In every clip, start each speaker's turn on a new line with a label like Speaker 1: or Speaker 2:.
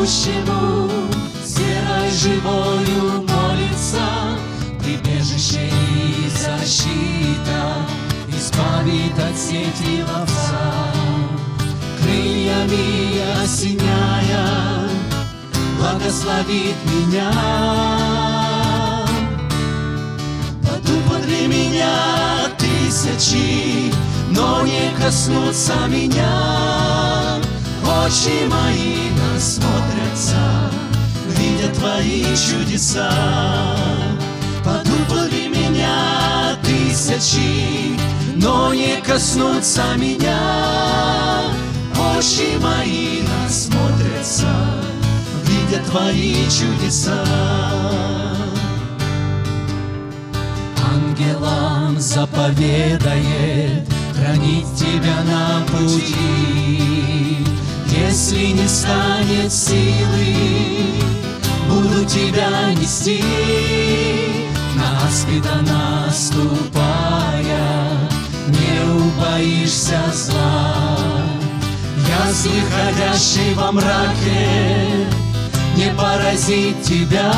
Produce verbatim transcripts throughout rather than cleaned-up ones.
Speaker 1: всемогущему, с верой живою молится, прибежище и защита, избавит от сети ловца. Крыльями осеняя, благословит меня. Падут подле меня тысячи, но не коснутся меня. Очи мои насмотрятся, видят твои чудеса. Падут подле меня тысячи, но не коснутся меня. Очи мои насмотрятся, видят твои чудеса. Ангелам заповедает хранить тебя на пути. Если не станет силы, буду тебя нести. Наспеда наступая, не убоишься зла. Язвы, ходящий во мраке, не поразит тебя.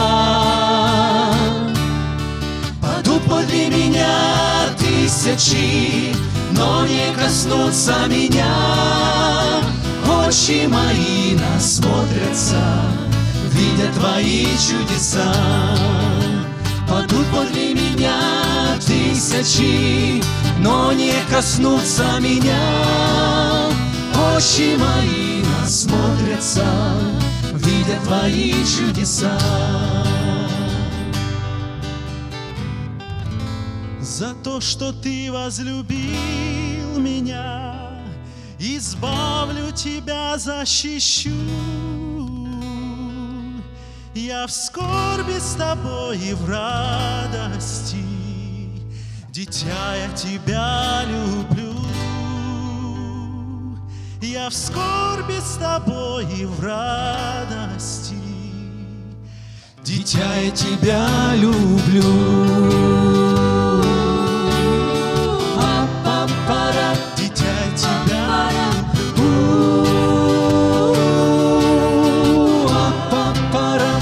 Speaker 1: Падут подле меня тысячи, но не коснутся меня. Очи мои насмотрятся, видят твои чудеса. Падут подле меня тысячи, но не коснутся меня. Очи мои насмотрятся, видят твои чудеса.
Speaker 2: За то, что ты возлюбил меня, избавлю тебя, защищу. Я в скорби с тобой и в радости, дитя, я тебя люблю. Я в скорби с тобой и в радости,
Speaker 1: дитя, я тебя люблю. А-па-пара,
Speaker 2: дитя, я тебя люблю.
Speaker 1: А-па-пара.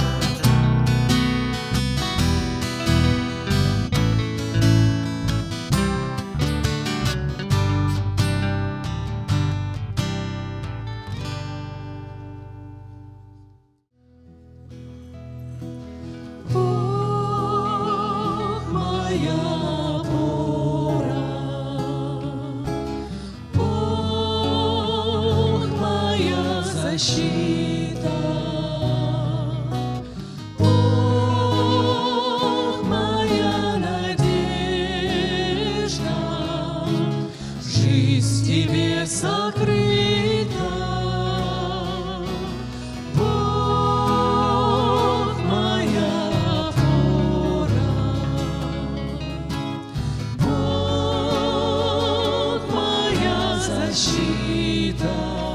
Speaker 1: Защита, Бог моя надежда, жизнь тебе сокрыта. Бог моя опора, Бог моя защита.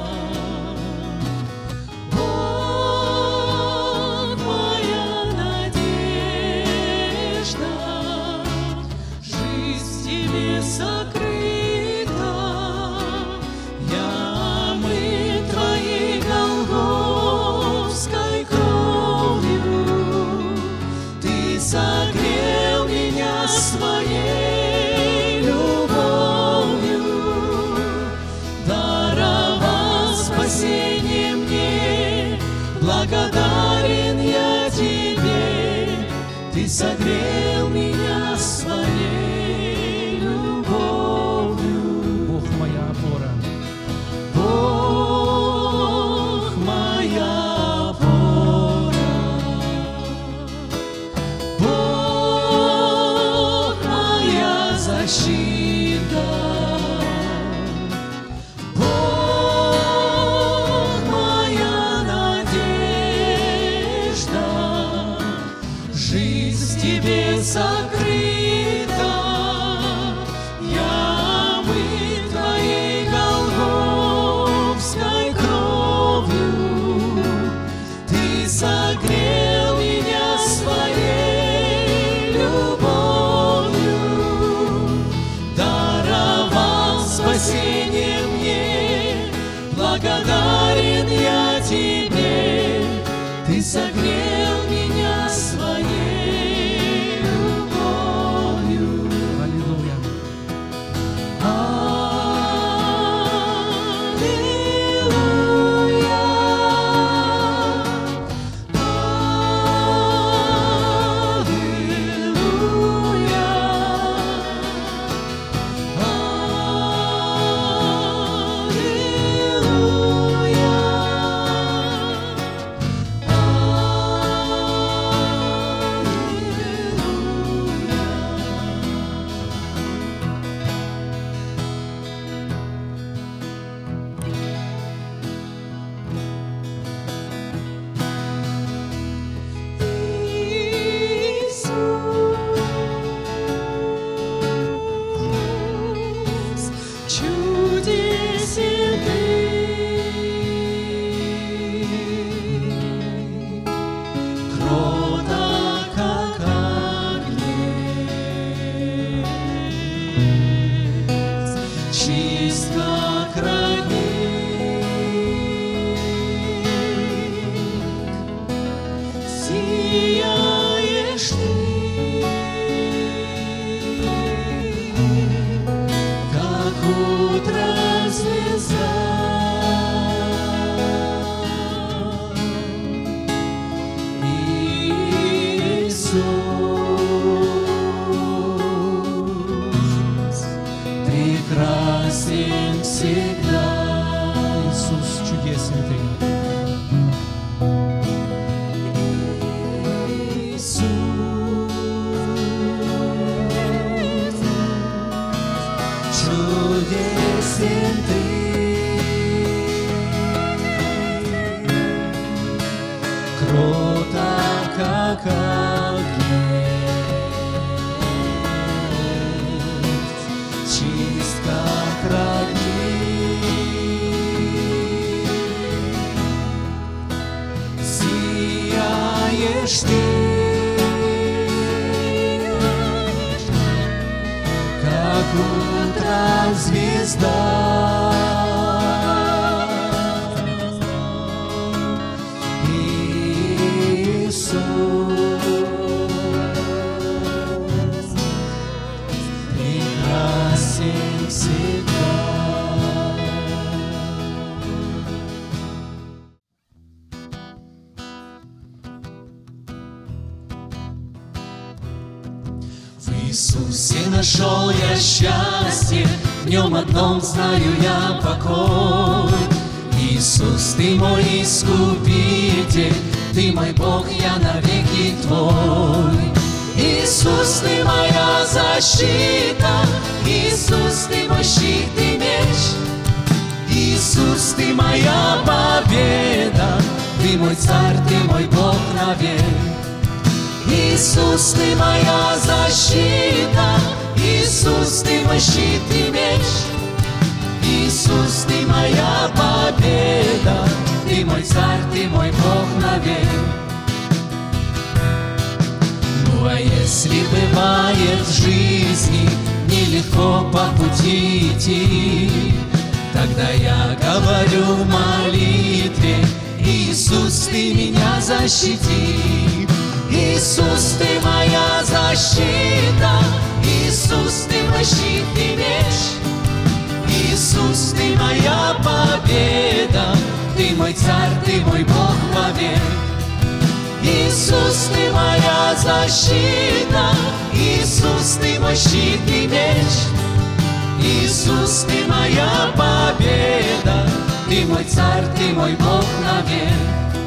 Speaker 1: Согрел меня своей любовью, даровал спасение мне, благодарен я тебе. Ты согрел меня своей любовью.
Speaker 2: Бог моя опора,
Speaker 1: Бог моя опора. Защита, Бог моя надежда, жизнь в тебе сокрыта. Я мыт твоей голгофской кровью, ты согрел меня своей любовью, спасение мне, благодарен я тебе. чист, как родник, сияешь ты, как утро звезда. Прекрасен всегда.
Speaker 2: Иисус, чудесен Ты.
Speaker 1: Иисус, чудесен Ты. Круто, как огнец, чист, как родник, сияешь ты, как утро звезда. Прекрасен всегда. В Иисусе нашел я счастье, в Нем одном знаю я покой. Иисус, Ты мой искупитель, Ты мой Бог, я навеки Твой. Иисус, Ты моя защита, Иисус, Ты мой щит и меч. Иисус, Ты моя победа, Ты мой царь, Ты мой Бог навек. Иисус, Ты моя защита, Иисус, Ты мой щит и меч. Иисус, Ты моя победа, Ты мой царь, Ты мой Бог навек. Ну а если бывает в жизни нелегко по пути идти, тогда я говорю в молитве: Иисус, Ты меня защити. Иисус, Ты моя защита, Иисус, Ты мой щит и меч. Иисус, Ты моя победа, Ты мой царь, Ты мой Бог вовек. Иисус, Ты моя защита, Иисус, Ты мой щит и меч. Иисус, Ты моя победа, Ты мой царь, Ты мой Бог навек.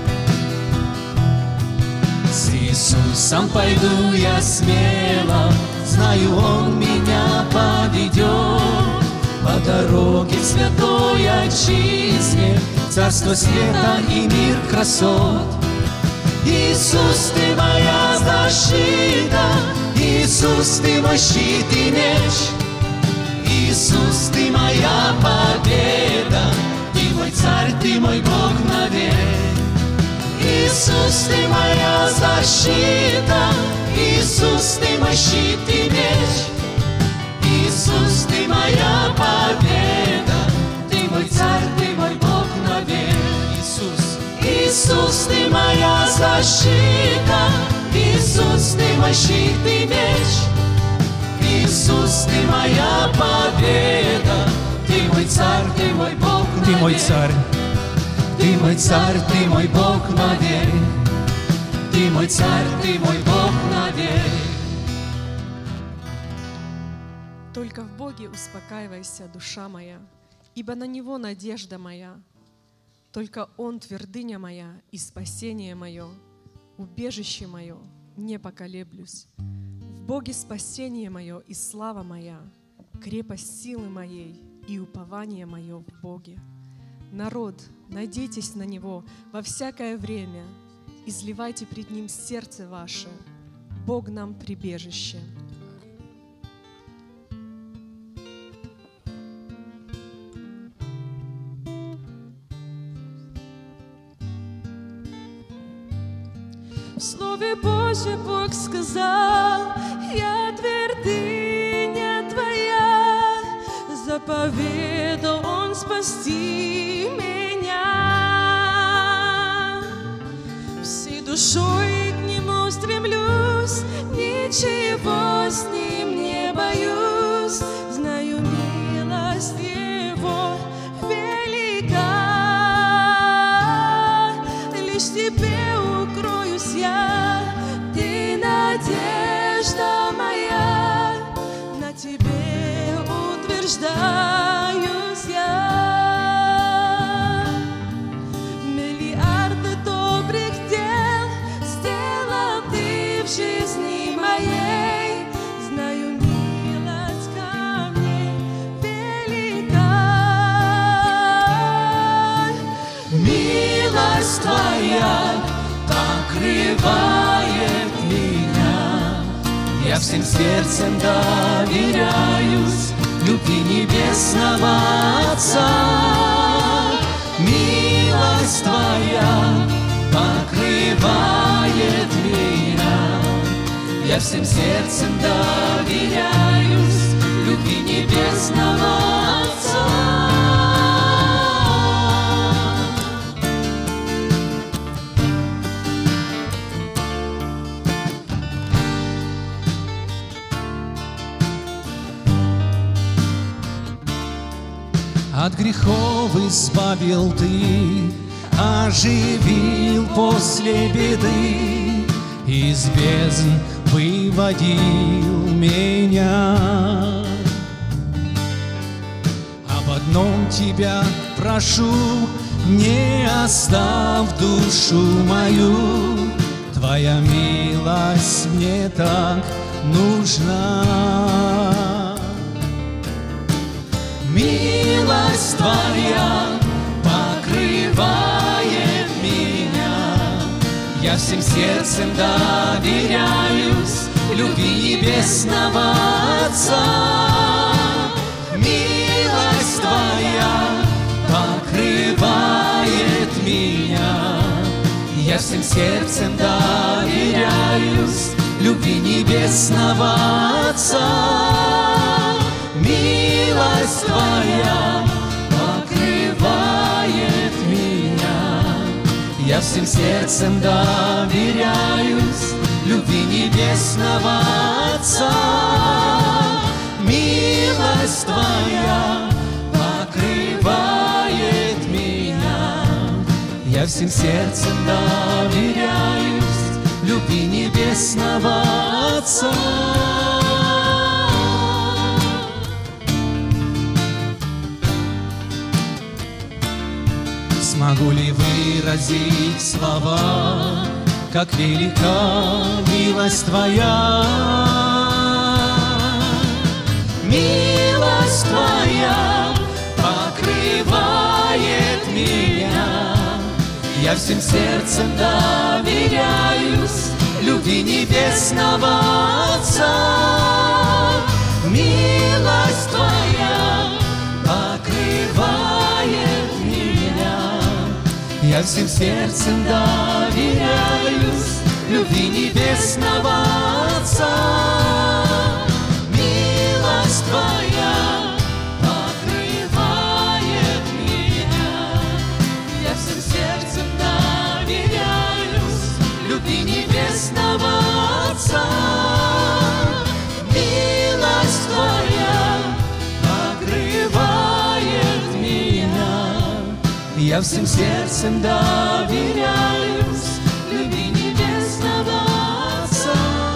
Speaker 1: С Иисусом пойду я смело, знаю, Он меня поведет по дороге святой отчизне, царство света и мир красот. Иисус, Ты моя защита, Иисус, Ты мой щит и меч. Иисус, Ты моя победа, Ты мой царь, Ты мой Бог навек. Иисус, Ты моя защита, Иисус, Ты мой щит и меч. Иисус, Ты моя победа, Ты мой царь, Ты мой Бог навек. Иисус, Иисус, Ты моя защита, Иисус, Ты мой щит и меч. Иисус, Ты моя победа, Ты мой царь, Ты мой Бог навек.
Speaker 2: Ты мой царь.
Speaker 1: Ты мой царь, Ты мой Бог навек. Ты мой царь, Ты мой Бог навек.
Speaker 3: Только в Боге успокаивайся, душа моя, ибо на Него надежда моя. Только Он твердыня моя и спасение мое, убежище мое, не поколеблюсь. В Боге спасение мое и слава моя, крепость силы моей и упование мое в Боге. Народ, надейтесь на Него во всякое время, изливайте пред Ним сердце ваше, Бог нам прибежище.
Speaker 4: В Слове Божьем Бог сказал: я твердыня Твоя, за заповедал Он спасти меня. Всей душой к Нему стремлюсь, ничего с Ним не боюсь. Знаю, милость Его велика. Лишь Тебе укроюсь я, Ты надежда моя, на Тебе утверждаюсь я. Миллиарды добрых дел сделал Ты в жизни моей. Знаю, милость ко мне велика.
Speaker 1: Милость Твоя покрывает меня. Я всем сердцем доверяюсь любви небесного Отца. Милость Твоя покрывает меня. Я всем сердцем доверяюсь любви небесного Отца. От грехов избавил Ты, оживил после беды, из бездн выводил меня. Об одном Тебя прошу, не оставь душу мою, Твоя милость мне так нужна. Милость Твоя покрывает меня. Я всем сердцем доверяюсь любви небесного Отца. Милость Твоя покрывает меня. Я всем сердцем доверяюсь любви небесного Отца. Милость Твоя покрывает меня. Я всем сердцем доверяюсь любви небесного Отца. Милость Твоя покрывает меня. Я всем сердцем доверяюсь любви небесного Отца. Смогу ли выразить слова, как велика милость Твоя? Милость Твоя покрывает меня. Я всем сердцем доверяюсь любви небесного Отца. Милость Твоя покрывает меня. Я всем сердцем доверяюсь любви небесного Отца. Милость Твоя покрывает меня. Я всем сердцем доверяюсь любви небесного Отца. Милость Твоя покрывает меня. Я всем сердцем доверяюсь любви небесного Отца.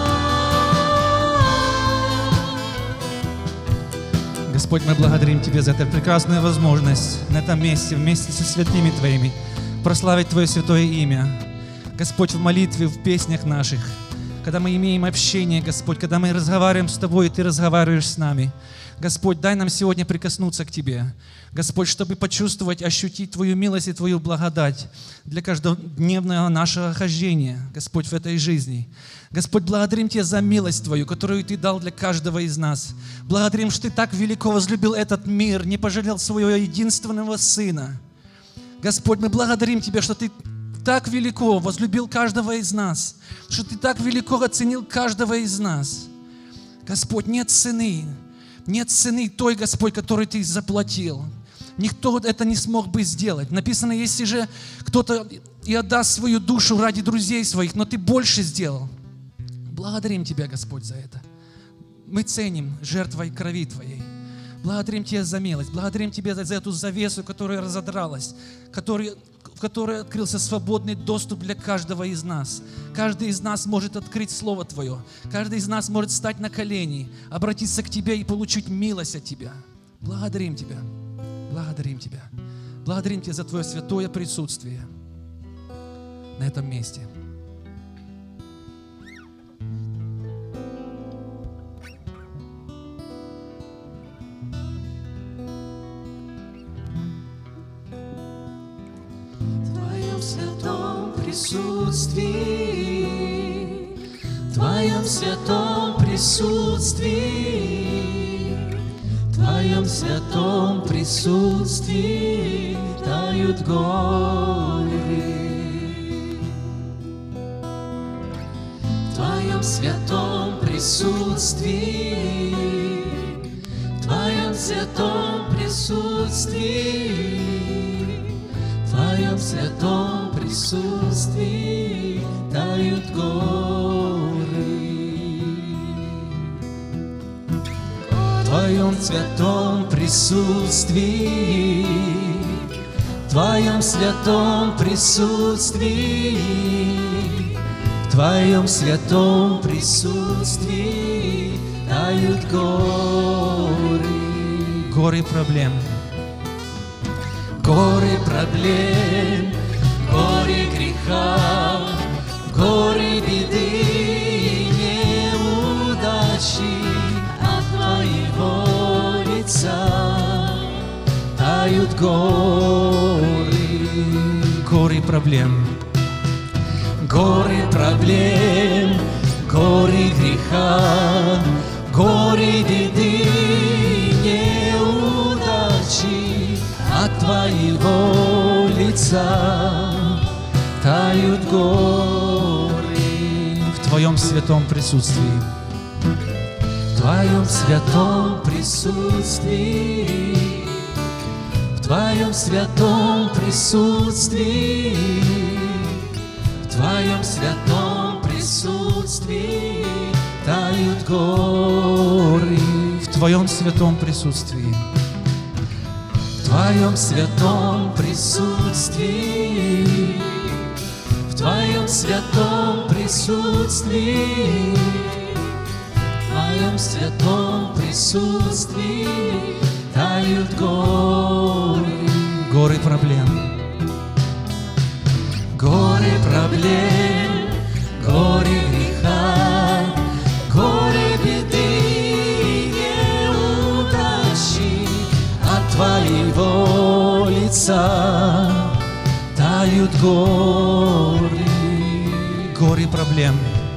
Speaker 5: Господь, мы благодарим Тебя за эту прекрасную возможность на этом месте, вместе со святыми Твоими, прославить Твое святое имя. Господь, в молитве, в песнях наших, когда мы имеем общение, Господь, когда мы разговариваем с Тобой, и Ты разговариваешь с нами. Господь, дай нам сегодня прикоснуться к Тебе. Господь, чтобы почувствовать, ощутить Твою милость и Твою благодать для каждодневного нашего хождения, Господь, в этой жизни. Господь, благодарим Тебя за милость Твою, которую Ты дал для каждого из нас. Благодарим, что Ты так велико возлюбил этот мир, не пожалел Своего единственного Сына. Господь, мы благодарим Тебя, что Ты так велико возлюбил каждого из нас, что Ты так велико оценил каждого из нас. Господь, нет цены, Нет цены той, Господь, которой Ты заплатил. Никто это не смог бы сделать. Написано, если же кто-то и отдаст свою душу ради друзей своих, но Ты больше сделал. Благодарим Тебя, Господь, за это. Мы ценим жертвой крови Твоей. Благодарим Тебя за милость. Благодарим Тебя за, за эту завесу, которая разодралась, который, в которой открылся свободный доступ для каждого из нас. Каждый из нас может открыть Слово Твое. Каждый из нас может встать на колени, обратиться к Тебе и получить милость от Тебя. Благодарим Тебя. Благодарим Тебя. Благодарим Тебя за Твое святое присутствие на этом месте.
Speaker 1: В Твоем святом присутствии, в Твоем святом присутствии, в Твоем святом присутствии тают горы. В Твоем святом присутствии, в Твоем святом присутствии, в Твоем святом присутствии тают горы. В Твоем святом присутствии, в Твоем святом присутствии, в Твоем святом присутствии тают горы.
Speaker 5: Горы проблем.
Speaker 1: Горы проблем, горы греха, горы беды и неудачи от Твоего лица тают горы.
Speaker 5: Горы проблем.
Speaker 1: Горы проблем, горы греха, горы беды и неудачи от Твоего лица тают горы.
Speaker 5: В Твоем святом присутствии.
Speaker 1: В Твоем святом присутствии, в Твоем святом присутствии, в Твоем святом присутствии тают горы.
Speaker 5: В Твоем святом присутствии.
Speaker 1: В Твоем святом присутствии, в Твоем святом присутствии, в Твоем святом присутствии тают горы.
Speaker 5: Горы проблем.
Speaker 1: Горы проблем, горы греха, горы беды и неудачи от Твоего лица тают горы.
Speaker 5: Горы проблем.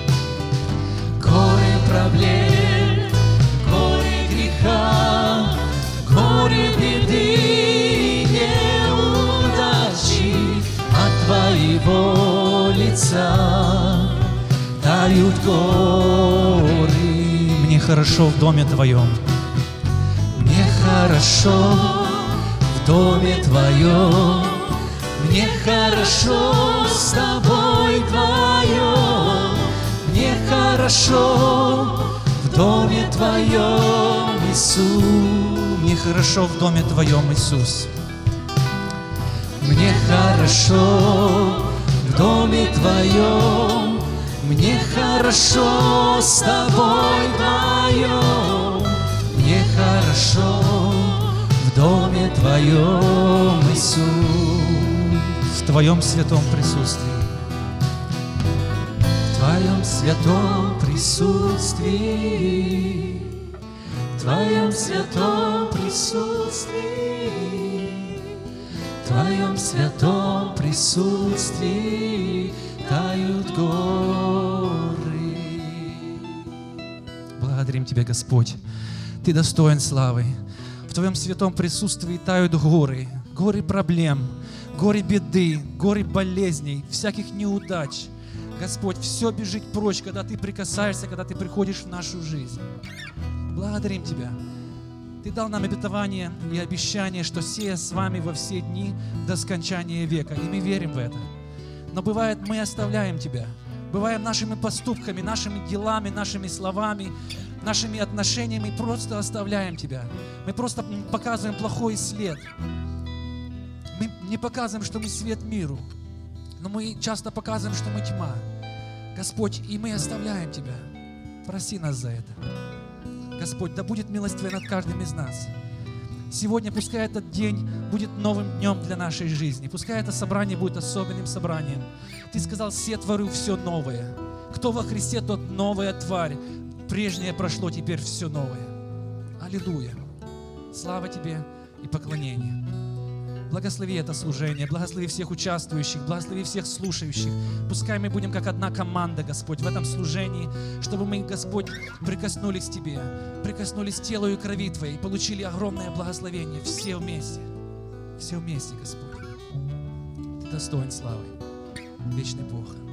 Speaker 1: Горы проблем, горы греха, горы беды и неудачи от Твоего лица тают горы.
Speaker 5: Мне хорошо в доме Твоем.
Speaker 1: Мне хорошо в доме Твоем, мне хорошо с Тобой вдвоем, мне хорошо в доме Твоем, Иисус.
Speaker 5: Мне хорошо в доме Твоем, Иисус.
Speaker 1: Мне хорошо в доме Твоем, мне хорошо с Тобой вдвоем, мне хорошо в доме Твоем, Иисус.
Speaker 5: В Твоем святом присутствии.
Speaker 1: В Твоем святом присутствии, в Твоем святом присутствии, в Твоем святом присутствии тают горы.
Speaker 5: Благодарим Тебя, Господь. Ты достоин славы. В Твоем святом присутствии тают горы. Горы проблем, горы беды, горы болезней, всяких неудач. Господь, все бежит прочь, когда Ты прикасаешься, когда Ты приходишь в нашу жизнь. Благодарим Тебя. Ты дал нам обетование и обещание, что все с вами во все дни до скончания века. И мы верим в это. Но бывает, мы оставляем Тебя. Бывает, нашими поступками, нашими делами, нашими словами, нашими отношениями просто оставляем Тебя. Мы просто показываем плохой след. Мы не показываем, что мы свет миру, но мы часто показываем, что мы тьма. Господь, и мы оставляем Тебя. Прости нас за это. Господь, да будет милость Твоя над каждым из нас. Сегодня пускай этот день будет новым днем для нашей жизни. Пускай это собрание будет особенным собранием. Ты сказал, все творю все новое. Кто во Христе, тот новая тварь. Прежнее прошло, теперь все новое. Аллилуйя. Слава Тебе и поклонение. Благослови это служение, благослови всех участвующих, благослови всех слушающих. Пускай мы будем как одна команда, Господь, в этом служении, чтобы мы, Господь, прикоснулись к Тебе, прикоснулись к телу и крови Твоей, получили огромное благословение все вместе. Все вместе, Господь. Ты достоин славы, вечный Бог.